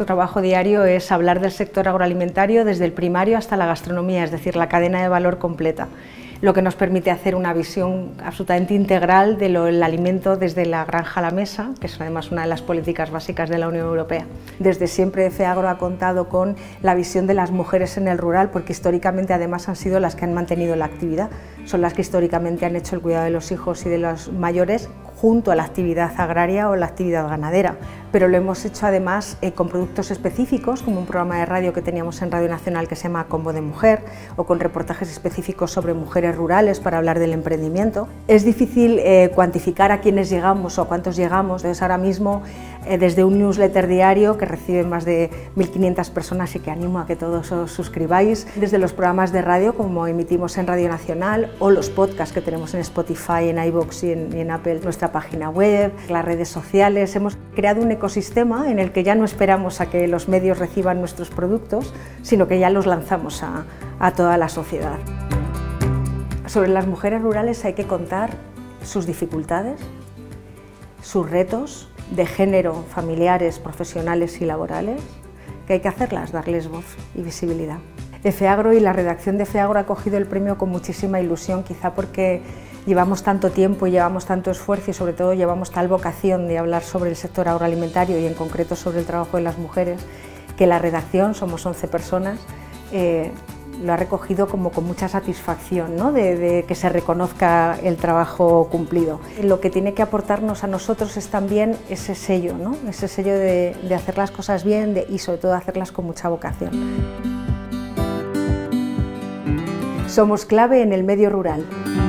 nuestro trabajo diario es hablar del sector agroalimentario desde el primario hasta la gastronomía, es decir, la cadena de valor completa, lo que nos permite hacer una visión absolutamente integral del alimento desde la granja a la mesa, que es además una de las políticas básicas de la Unión Europea. Desde siempre FEAGRO ha contado con la visión de las mujeres en el rural, porque históricamente además han sido las que han mantenido la actividad, son las que históricamente han hecho el cuidado de los hijos y de los mayores junto a la actividad agraria o la actividad ganadera, pero lo hemos hecho además con productos específicos, como un programa de radio que teníamos en Radio Nacional que se llama Combo de Mujer, o con reportajes específicos sobre mujeres rurales para hablar del emprendimiento. Es difícil cuantificar a quiénes llegamos o a cuántos llegamos, entonces ahora mismo desde un newsletter diario que recibe más de 1.500 personas y que animo a que todos os suscribáis, desde los programas de radio como emitimos en Radio Nacional o los podcasts que tenemos en Spotify, en iVoox y en Apple, nuestra página web, las redes sociales. Hemos creado un ecosistema en el que ya no esperamos a que los medios reciban nuestros productos, sino que ya los lanzamos a toda la sociedad. Sobre las mujeres rurales hay que contar sus dificultades, sus retos de género, familiares, profesionales y laborales, que hay que hacerlas, darles voz y visibilidad. FEAGRO y la redacción de FEAGRO ha cogido el premio con muchísima ilusión, quizá porque llevamos tanto tiempo y llevamos tanto esfuerzo y sobre todo llevamos tal vocación de hablar sobre el sector agroalimentario y en concreto sobre el trabajo de las mujeres, que la redacción, somos 11 personas, lo ha recogido como con mucha satisfacción, ¿no? de que se reconozca el trabajo cumplido. Lo que tiene que aportarnos a nosotros es también ese sello, ¿no? Ese sello de hacer las cosas bien y sobre todo hacerlas con mucha vocación. Somos clave en el medio rural.